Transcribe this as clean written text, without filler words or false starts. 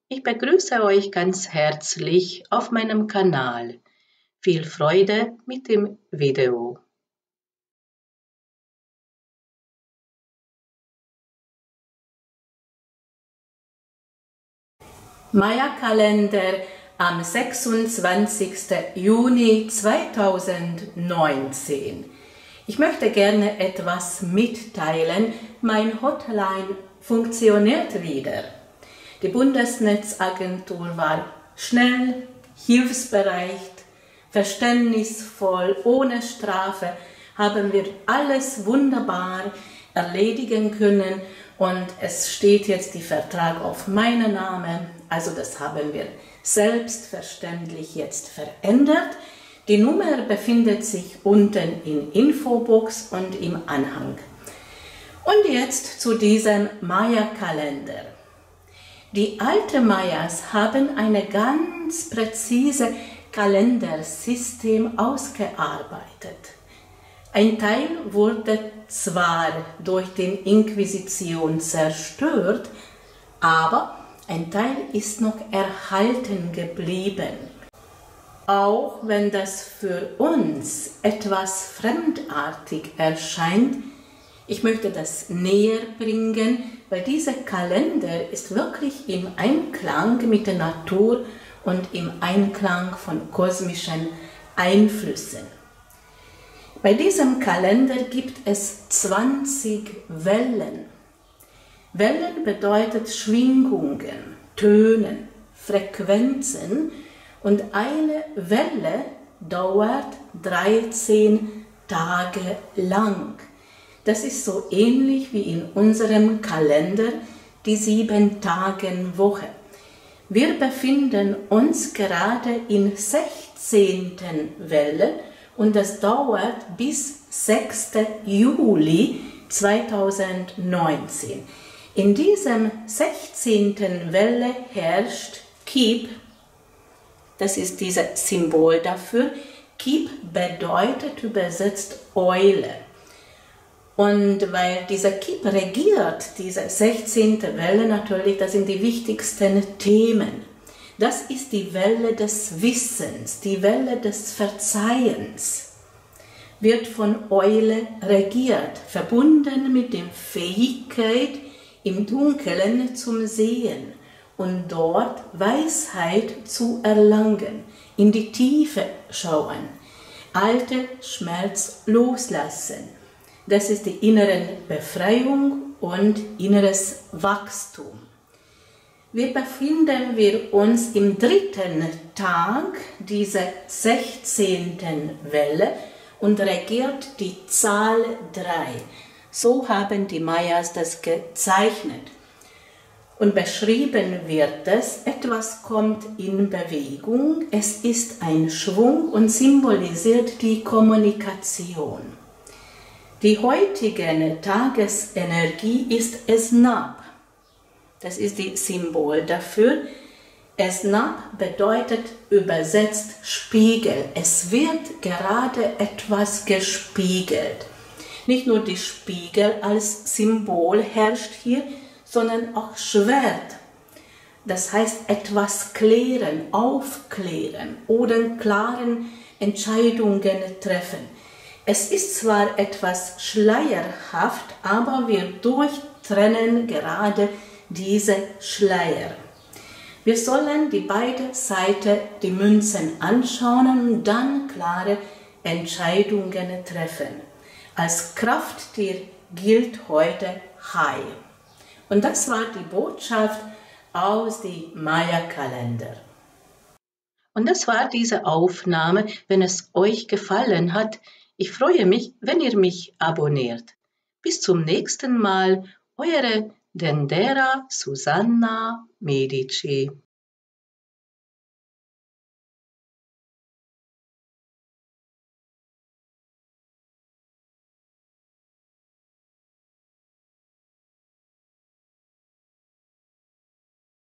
Ich begrüße euch ganz herzlich auf meinem Kanal. Viel Freude mit dem Video. Maya-Kalender am 26. Juni 2019. Ich möchte gerne etwas mitteilen. Mein Hotline funktioniert wieder. Die Bundesnetzagentur war schnell, hilfsbereit, verständnisvoll, ohne Strafe haben wir alles wunderbar erledigen können und es steht jetzt der Vertrag auf meinen Namen, also das haben wir selbstverständlich jetzt verändert. Die Nummer befindet sich unten in Infobox und im Anhang. Und jetzt zu diesem Maya-Kalender. Die alten Mayas haben ein ganz präzise Kalendersystem ausgearbeitet. Ein Teil wurde zwar durch die Inquisition zerstört, aber ein Teil ist noch erhalten geblieben. Auch wenn das für uns etwas fremdartig erscheint, ich möchte das näher bringen, weil dieser Kalender ist wirklich im Einklang mit der Natur und im Einklang von kosmischen Einflüssen. Bei diesem Kalender gibt es 20 Wellen. Wellen bedeutet Schwingungen, Töne, Frequenzen und eine Welle dauert 13 Tage lang. Das ist so ähnlich wie in unserem Kalender die 7-Tage-Woche. Wir befinden uns gerade in 16. Welle und das dauert bis 6. Juli 2019. In diesem 16. Welle herrscht Kib, das ist dieses Symbol dafür. Kib bedeutet übersetzt Eule. Und weil dieser Kib regiert, diese 16. Welle natürlich, das sind die wichtigsten Themen. Das ist die Welle des Wissens, die Welle des Verzeihens. Wird von Eule regiert, verbunden mit der Fähigkeit, im Dunkeln zum Sehen und dort Weisheit zu erlangen, in die Tiefe schauen, alte Schmerz loslassen. Das ist die innere Befreiung und inneres Wachstum. Wir befinden uns im 3. Tag dieser 16. Welle und regiert die Zahl 3. So haben die Mayas das gezeichnet. Und beschrieben wird es, etwas kommt in Bewegung, es ist ein Schwung und symbolisiert die Kommunikation. Die heutige Tagesenergie ist Esnab. Das ist das Symbol dafür. Esnab bedeutet übersetzt Spiegel. Es wird gerade etwas gespiegelt. Nicht nur die Spiegel als Symbol herrscht hier, sondern auch Schwert. Das heißt etwas klären, aufklären oder klaren Entscheidungen treffen. Es ist zwar etwas schleierhaft, aber wir durchtrennen gerade diese Schleier. Wir sollen die beiden Seiten die Münzen anschauen und dann klare Entscheidungen treffen. Als Krafttier gilt heute Hai. Und das war die Botschaft aus dem Maya-Kalender. Und das war diese Aufnahme. Wenn es euch gefallen hat, ich freue mich, wenn ihr mich abonniert. Bis zum nächsten Mal, eure Dendera Susanna Medici.